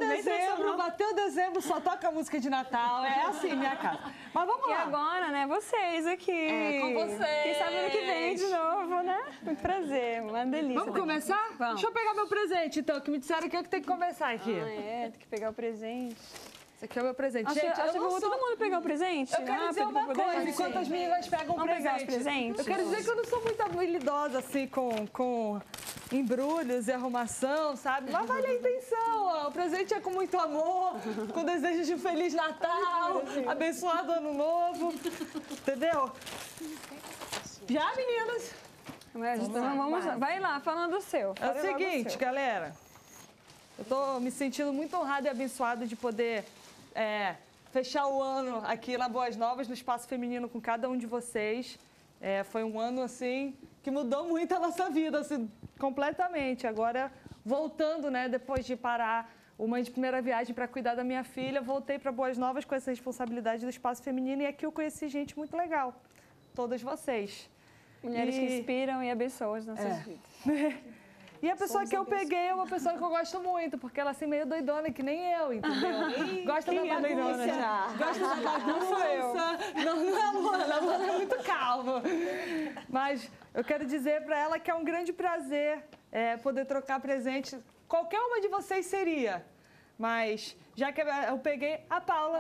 Speaker 3: Bateu dezembro, só toca música de Natal. É assim, minha casa. Mas vamos lá.
Speaker 4: E agora, né, vocês aqui.
Speaker 3: Com vocês.
Speaker 4: Quem sabe ano que vem de novo, né? Muito prazer, uma delícia.
Speaker 3: Vamos começar?
Speaker 4: Vamos.
Speaker 3: Deixa eu pegar meu presente, então, que me disseram que eu que tenho que começar aqui.
Speaker 4: Tem que pegar o presente.
Speaker 3: Esse aqui é o meu presente.
Speaker 4: Acho que vou todo mundo pegar o presente.
Speaker 3: Eu quero dizer uma coisa, enquanto as meninas pegam o presente.
Speaker 4: Vamos pegar os presentes?
Speaker 3: Eu quero dizer que eu não sou muito habilidosa, assim, com embrulhos e arrumação, sabe? Mas vale a intenção, ó. O presente é com muito amor, com desejos de um Feliz Natal, abençoado Ano Novo, entendeu? Já, meninas?
Speaker 4: Vamos lá. Vai lá, falando do seu.
Speaker 3: É o seguinte, galera. Eu tô me sentindo muito honrada e abençoada de poder fechar o ano aqui na Boas Novas, no Espaço Feminino, com cada um de vocês. Foi um ano, assim, que mudou muito a nossa vida, assim, completamente. Agora, voltando, né, depois de parar uma de primeira viagem para cuidar da minha filha, voltei para Boas Novas com essa responsabilidade do Espaço Feminino e aqui eu conheci gente muito legal, todas vocês.
Speaker 4: Mulheres que inspiram e abençoam as nossas vidas.
Speaker 3: E a pessoa que eu peguei é uma pessoa que eu gosto muito, porque ela é assim meio doidona, que nem eu, entendeu? Gosta da bagunça. Gosta da bagunça. Não é a Luana é muito calma. Mas eu quero dizer para ela que é um grande prazer poder trocar presente. Qualquer uma de vocês seria. Mas, já que eu peguei a Paula.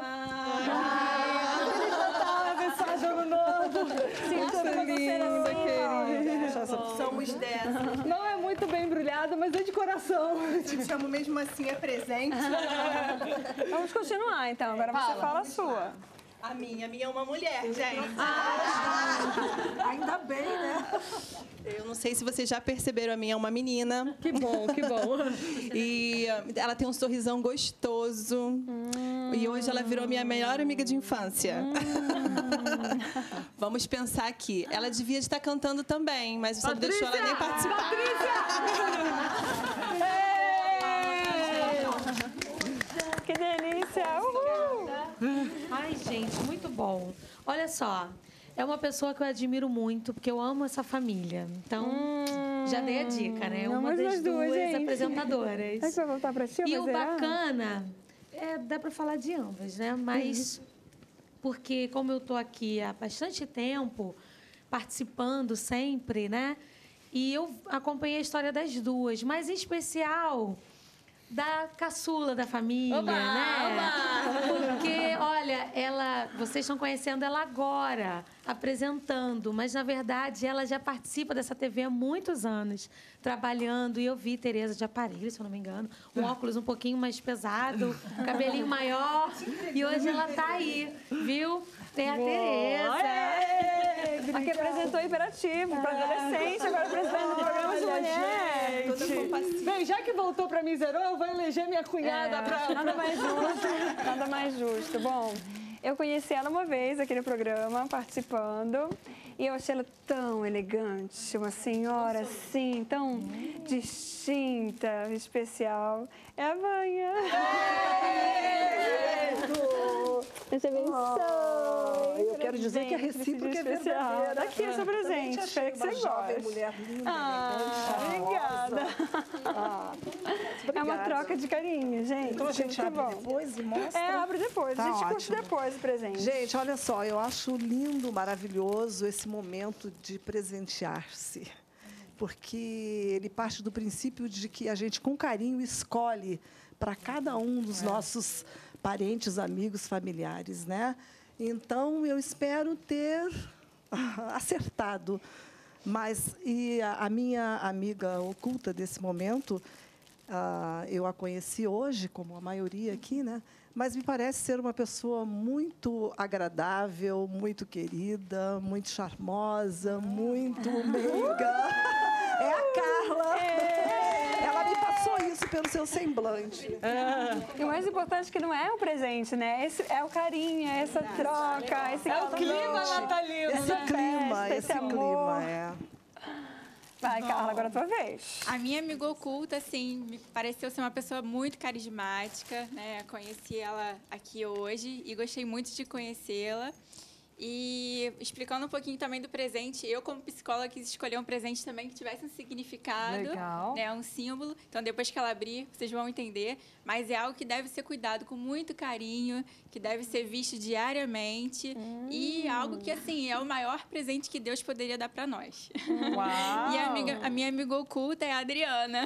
Speaker 3: Feliz Natal, abençoado Ano Novo.
Speaker 9: Muito linda, querida. Somos dessas.
Speaker 3: Não é muito bem embrulhada, mas é de coração.
Speaker 9: Te chamo mesmo assim, é presente.
Speaker 4: Vamos continuar, então. Agora você fala a sua.
Speaker 9: A minha é uma mulher, gente.
Speaker 5: Ainda bem, né?
Speaker 9: Eu não sei se vocês já perceberam, a minha é uma menina.
Speaker 3: Que bom, que bom.
Speaker 9: E ela tem um sorrisão gostoso. E hoje ela virou minha melhor amiga de infância. Vamos pensar aqui. Ela devia estar cantando também, mas você não deixou ela nem participar.
Speaker 4: Que delícia! Uhul!
Speaker 12: Ai, gente, muito bom. Olha só, é uma pessoa que eu admiro muito, porque eu amo essa família. Então, já dei a dica, né? Uma das duas apresentadoras.
Speaker 4: É que vai voltar pra ti,
Speaker 12: e o bacana, dá pra falar de ambas, né? Mas, porque como eu tô aqui há bastante tempo, participando sempre, né? E eu acompanhei a história das duas, mas em especial da caçula da família, né? Porque, olha, vocês estão conhecendo ela agora, apresentando, mas na verdade ela já participa dessa TV há muitos anos, trabalhando. E eu vi Tereza de aparelho, se eu não me engano, um óculos um pouquinho mais pesado, um cabelinho maior. E hoje ela tá aí, viu? Tem a Tereza.
Speaker 4: Aqui apresentou Imperativo para adolescente, agora apresentando o programa de mulher.
Speaker 3: Bem, já que voltou para Miserou, eu vou eleger minha cunhada para...
Speaker 4: Nada mais justo, nada mais justo. Bom, eu conheci ela uma vez aqui no programa, participando, e eu achei ela tão elegante, uma senhora assim, tão distinta, especial. É a Vânia. Deus te abençoe.
Speaker 5: Eu quero dizer que a recíproca é verdadeira.
Speaker 4: Aqui é seu presente. Espero que você goste.
Speaker 5: Mulher linda,
Speaker 4: obrigada. É uma troca de carinho, gente.
Speaker 5: Então a gente abre depois e mostra?
Speaker 4: Abre depois. A gente curte depois o presente.
Speaker 5: Gente, olha só, eu acho lindo, maravilhoso esse momento de presentear-se. Porque ele parte do princípio de que a gente, com carinho, escolhe para cada um dos nossos parentes, amigos, familiares, né? Então, eu espero ter acertado. E a minha amiga oculta desse momento, eu a conheci hoje, como a maioria aqui, né? Mas me parece ser uma pessoa muito agradável, muito querida, muito charmosa, muito meiga. É a Carla. Ela me passou isso pelo seu semblante.
Speaker 4: E o mais importante é que não é o presente, né? É o carinho, é essa troca, esse
Speaker 3: o clima natalino,
Speaker 4: esse amor. Vai, Carla, agora é a tua vez.
Speaker 10: A minha amiga oculta, assim, me pareceu ser uma pessoa muito carismática, né? Conheci ela aqui hoje e gostei muito de conhecê-la. E explicando um pouquinho também do presente, eu, como psicóloga, quis escolher um presente também que tivesse um significado, né, um símbolo. Então, depois que ela abrir, vocês vão entender. Mas é algo que deve ser cuidado com muito carinho, que deve ser visto diariamente. E algo que, assim, é o maior presente que Deus poderia dar para nós.
Speaker 3: Uau!
Speaker 10: E a minha amiga oculta é a Adriana.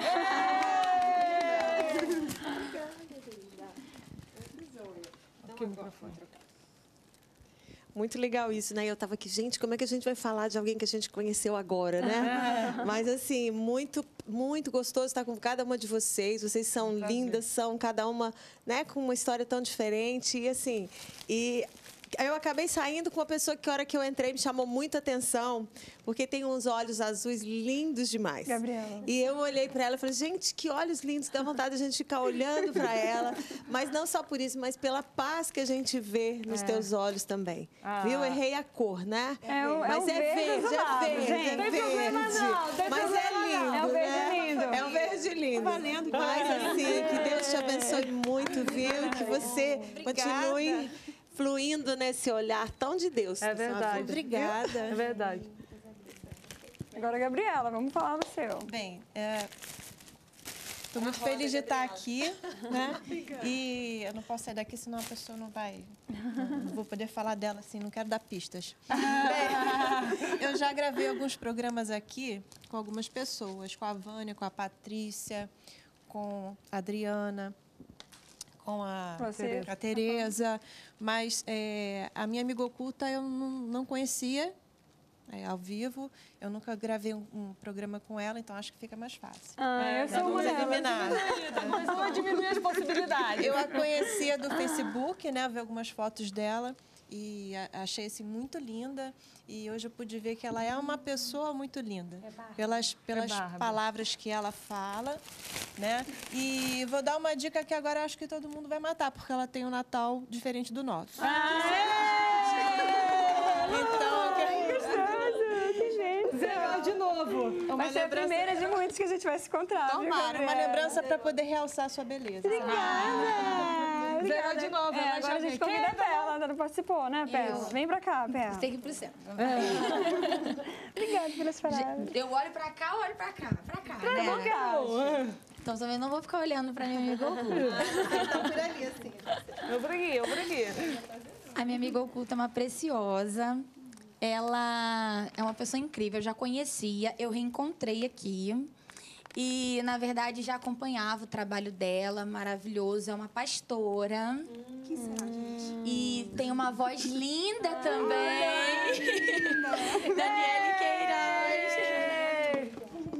Speaker 3: Aqui o microfone.
Speaker 8: Muito legal isso, né? Eu estava aqui, gente, como é que a gente vai falar de alguém que a gente conheceu agora, né? Mas, assim, muito, muito gostoso estar com cada uma de vocês. Vocês são lindas, são cada uma, né, com uma história tão diferente. E, assim, eu acabei saindo com uma pessoa que, a hora que eu entrei, me chamou muita atenção, porque tem uns olhos azuis lindos demais.
Speaker 4: Gabriela.
Speaker 8: E eu olhei para ela e falei, gente, que olhos lindos, dá vontade de a gente ficar olhando para ela. Mas não só por isso, mas pela paz que a gente vê nos teus olhos também. Viu? Errei a cor, né? Mas é verde,
Speaker 4: Não tem problema não,
Speaker 8: mas é lindo,
Speaker 4: é um verde lindo.
Speaker 8: É um verde lindo.
Speaker 6: Valendo.
Speaker 8: Mas assim, que Deus te abençoe muito, viu? Que você continue fluindo nesse olhar tão de Deus.
Speaker 3: É verdade.
Speaker 6: Obrigada.
Speaker 3: É verdade.
Speaker 4: Agora, Gabriela, vamos falar do seu.
Speaker 7: Bem, estou muito feliz de estar aqui, né? E eu não posso sair daqui, senão a pessoa não vai... Não vou poder falar dela assim, não quero dar pistas. Bem, eu já gravei alguns programas aqui com algumas pessoas, com a Vânia, com a Patrícia, com a Adriana, com a Tereza, mas a minha amiga oculta eu não conhecia ao vivo. Eu nunca gravei um programa com ela, então acho que fica mais fácil.
Speaker 4: Eu sou uma
Speaker 3: delas. Mas vamos diminuir as possibilidades.
Speaker 7: Eu a conhecia do Facebook, né? Vi algumas fotos dela e achei assim, muito linda. E hoje eu pude ver que ela é uma pessoa muito linda. Pelas palavras que ela fala, né? E vou dar uma dica que agora acho que todo mundo vai matar, porque ela tem um Natal diferente do nosso. Então,
Speaker 3: de novo.
Speaker 4: Vai ser a primeira de muitos que a gente vai se encontrar.
Speaker 7: Tomara, uma lembrança para poder realçar a sua beleza.
Speaker 4: Obrigada.
Speaker 3: De novo,
Speaker 4: agora a gente convida a Pérola, ainda não participou, né, Pérola? Vem pra cá, Pérola.
Speaker 14: Tem que ir pro céu.
Speaker 4: Obrigada pelas palavras.
Speaker 14: Eu olho pra cá, olho pra cá. Pra cá,
Speaker 4: né?
Speaker 14: Então também não vou ficar olhando pra minha amiga oculta.
Speaker 6: Então, por ali, assim.
Speaker 3: Eu por aqui.
Speaker 14: A minha amiga oculta é uma preciosa. Ela é uma pessoa incrível, eu já conhecia, eu reencontrei aqui. E, na verdade, já acompanhava o trabalho dela, maravilhoso. É uma pastora.
Speaker 6: Quem será, gente?
Speaker 14: E tem uma voz linda também. Daniele Queiroz.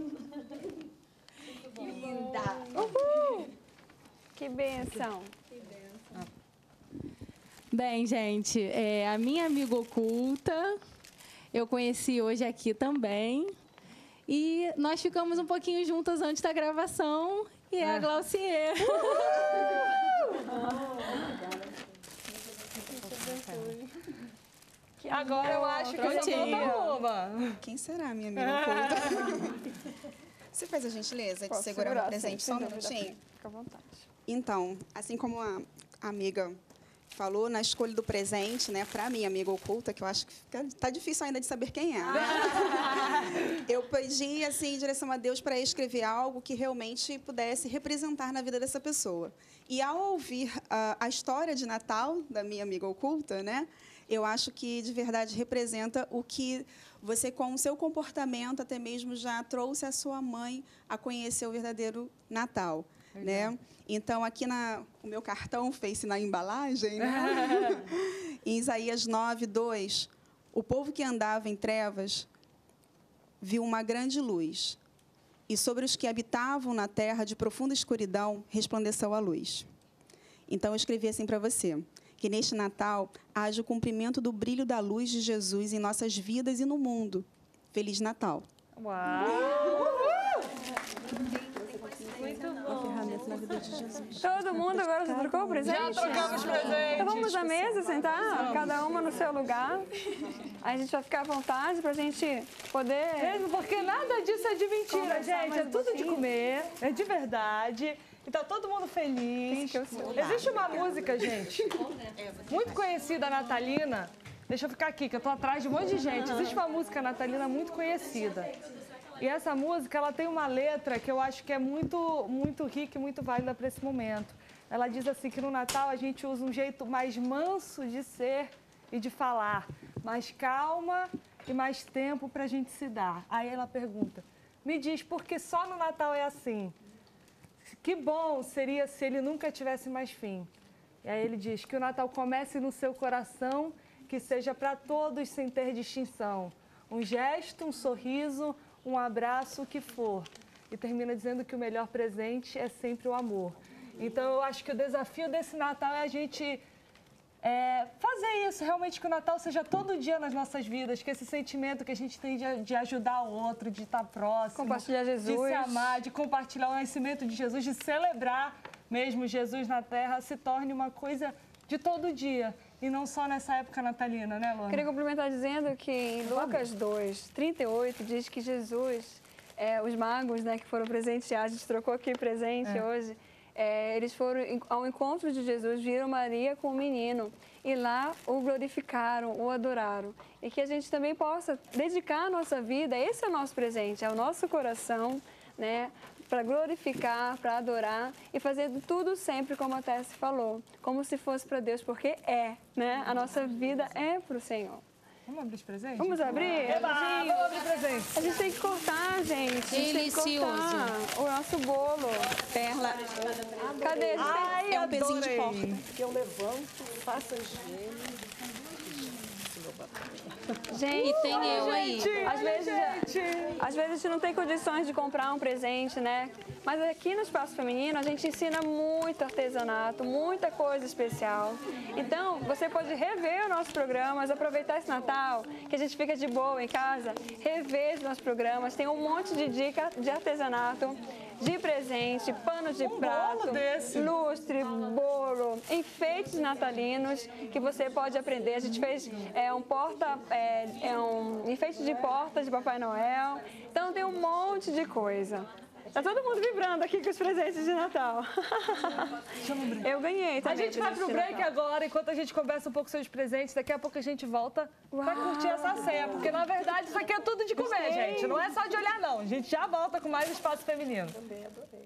Speaker 14: Linda.
Speaker 4: Uhul. Que bênção.
Speaker 11: Bem, gente, a minha amiga oculta, eu conheci hoje aqui também. E nós ficamos um pouquinho juntas antes da gravação, e é a Glaucier.
Speaker 3: Agora eu acho que você volta uma.
Speaker 6: Quem será, minha amiga oculta? Você faz a gentileza de segurar o presente só um minutinho?
Speaker 4: Fica à vontade.
Speaker 6: Então, assim como a amiga falou, na escolha do presente, né, para minha amiga oculta, que eu acho que tá difícil ainda de saber quem é. Eu pedi, assim, em direção a Deus para escrever algo que realmente pudesse representar na vida dessa pessoa. E ao ouvir a história de Natal da minha amiga oculta, né, eu acho que de verdade representa o que você, com o seu comportamento, até mesmo já trouxe a sua mãe a conhecer o verdadeiro Natal. Né? Então, aqui o meu cartão fez-se na embalagem, né? Em Isaías 9:2, o povo que andava em trevas viu uma grande luz, e sobre os que habitavam na terra de profunda escuridão resplandeceu a luz. Então, eu escrevi assim para você, que neste Natal haja o cumprimento do brilho da luz de Jesus em nossas vidas e no mundo. Feliz Natal!
Speaker 4: Uau! Todo mundo agora já trocou o presente?
Speaker 3: Já trocamos presentes.
Speaker 4: Então vamos à mesa, sentar, cada uma no seu lugar. Aí a gente vai ficar à vontade pra gente poder...
Speaker 3: Mesmo porque nada disso é de mentira, gente. É tudo de comer, é de verdade. E tá todo mundo feliz. Existe uma música, gente, muito conhecida, natalina. Deixa eu ficar aqui, que eu tô atrás de um monte de gente. Existe uma música natalina muito conhecida. E essa música, ela tem uma letra que eu acho que é muito, muito rica e muito válida para esse momento. Ela diz assim que no Natal a gente usa um jeito mais manso de ser e de falar, mais calma e mais tempo para a gente se dar. Aí ela pergunta, me diz, por que só no Natal é assim? Que bom seria se ele nunca tivesse mais fim. E aí ele diz que o Natal comece no seu coração, que seja para todos sem ter distinção. Um gesto, um sorriso, um abraço, o que for. E termina dizendo que o melhor presente é sempre o amor. Então, eu acho que o desafio desse Natal é a gente fazer isso, realmente que o Natal seja todo dia nas nossas vidas, que esse sentimento que a gente tem de ajudar o outro, de estar próximo,
Speaker 4: compartilhar Jesus,
Speaker 3: de se amar, de compartilhar o nascimento de Jesus, de celebrar mesmo Jesus na Terra, se torne uma coisa de todo dia. E não só nessa época natalina, né, Luana?
Speaker 4: Queria complementar dizendo que em Lucas 2:38 diz que Jesus, os magos, né, que foram presenteados, a gente trocou aqui presente hoje, eles foram ao encontro de Jesus, viram Maria com o menino e lá o glorificaram, o adoraram. E que a gente também possa dedicar a nossa vida, esse é o nosso presente, é o nosso coração, né, para glorificar, para adorar e fazer tudo sempre como a Tessie falou, como se fosse para Deus, porque né? A nossa vida é para o Senhor.
Speaker 3: Vamos abrir os presentes?
Speaker 4: Vamos abrir?
Speaker 3: Vamos abrir presentes.
Speaker 4: A gente tem que cortar, gente. A gente tem que cortar o nosso bolo.
Speaker 6: Perla.
Speaker 4: Cadê?
Speaker 6: É um pezinho de porta.
Speaker 5: Que eu levanto, faço as gêmeas.
Speaker 4: Gente,
Speaker 11: e tem eu aí.
Speaker 4: Às vezes a gente não tem condições de comprar um presente, né? Mas aqui no Espaço Feminino a gente ensina muito artesanato, muita coisa especial. Então, você pode rever os nossos programas, aproveitar esse Natal, que a gente fica de boa em casa, rever os nossos programas. Tem um monte de dica de artesanato, de presente, pano de prato, lustre, bolo, enfeites natalinos que você pode aprender. A gente fez um enfeite de porta de Papai Noel. Então tem um monte de coisa. Tá todo mundo vibrando aqui com os presentes de Natal. Eu ganhei também.
Speaker 3: A gente vai pro break agora, enquanto a gente conversa um pouco sobre os presentes. Daqui a pouco a gente volta pra curtir essa ceia. Porque, na verdade, isso aqui é tudo de comer, gente. Não é só de olhar, não. A gente já volta com mais Espaço Feminino.
Speaker 4: Também adorei.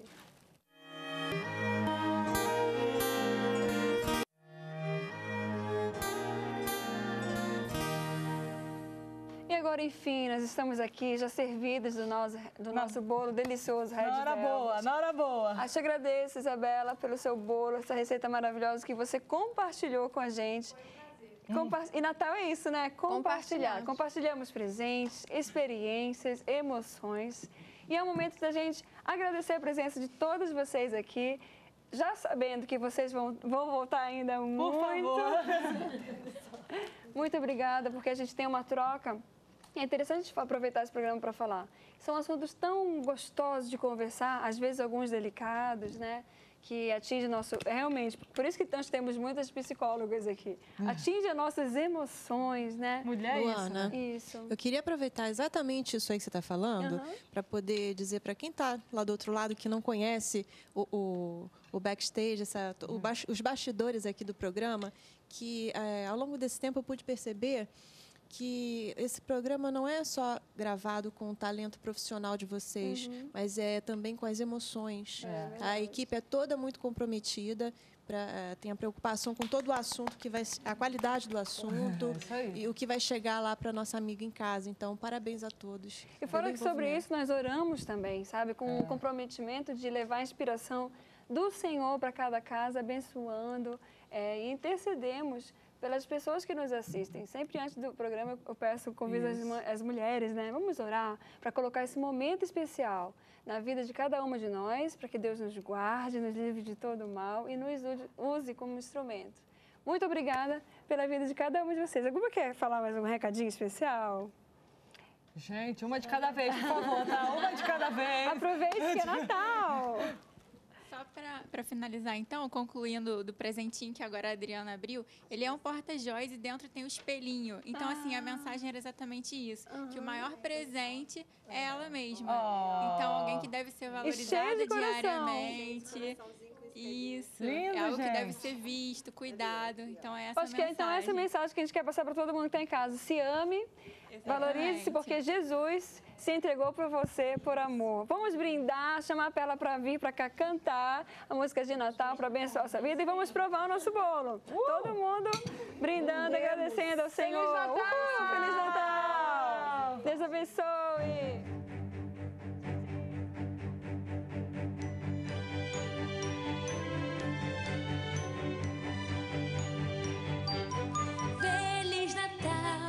Speaker 4: enfim, nós estamos aqui já servidas do nosso bolo delicioso Red Velvet.
Speaker 3: Na hora boa.
Speaker 4: Eu te agradeço, Isabela, pelo seu bolo, essa receita maravilhosa que você compartilhou com a gente. E Natal é isso, né? Compartilhar. Compartilhamos presentes, experiências, emoções. E é o momento da gente agradecer a presença de todos vocês aqui, já sabendo que vocês vão voltar ainda muito.
Speaker 3: Por favor.
Speaker 4: Muito obrigada, porque a gente tem uma troca. É interessante aproveitar esse programa para falar. São assuntos tão gostosos de conversar, às vezes alguns delicados, né? Que atinge nosso... Realmente, por isso que nós temos muitas psicólogas aqui. Atinge as nossas emoções, né?
Speaker 7: Mulher, Luana,
Speaker 4: isso.
Speaker 7: Eu queria aproveitar exatamente isso aí que você está falando, para poder dizer para quem está lá do outro lado, que não conhece o backstage, os bastidores aqui do programa, que ao longo desse tempo eu pude perceber que esse programa não é só gravado com o talento profissional de vocês, mas é também com as emoções. A equipe é toda muito comprometida, tem a preocupação com todo o assunto, a qualidade do assunto e o que vai chegar lá para nossa amiga em casa. Então, parabéns a todos.
Speaker 4: E fora que sobre isso, nós oramos também, sabe? Com o comprometimento de levar a inspiração do Senhor para cada casa, abençoando e intercedemos pelas pessoas que nos assistem. Sempre antes do programa eu convido as mulheres, né? Vamos orar para colocar esse momento especial na vida de cada uma de nós, para que Deus nos guarde, nos livre de todo mal e nos use como instrumento. Muito obrigada pela vida de cada uma de vocês. Alguma quer falar mais um recadinho especial?
Speaker 3: Gente, uma de cada vez, por favor, tá? Uma de cada vez.
Speaker 4: Aproveite que é Natal.
Speaker 10: Só para finalizar, então, concluindo do presentinho que agora a Adriana abriu, ele é um porta-joias e dentro tem um espelhinho. Então, assim, a mensagem era exatamente isso, que o maior presente é ela mesma. Então, alguém que deve ser valorizada diariamente. Isso.
Speaker 3: Lindo,
Speaker 10: é algo
Speaker 3: gente.
Speaker 10: que deve ser visto, cuidado. Então, é essa
Speaker 4: Acho que então essa é a mensagem que a gente quer passar para todo mundo que está em casa. Se ame, valorize-se, porque Jesus se entregou para você por amor. Vamos brindar, chamar ela para vir para cá cantar a música de Natal para abençoar a sua vida e vamos provar o nosso bolo. Todo mundo brindando, agradecendo ao Senhor.
Speaker 3: Feliz Natal!
Speaker 4: Feliz Natal! Deus abençoe!
Speaker 13: Feliz Natal,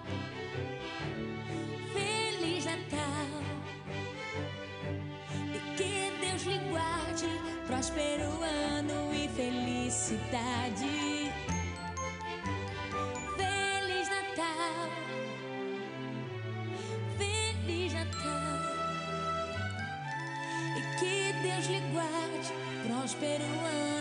Speaker 13: Feliz Natal, e que Deus lhe guarde, próspero ano e felicidade. Feliz Natal, Feliz Natal, e que Deus lhe guarde, próspero ano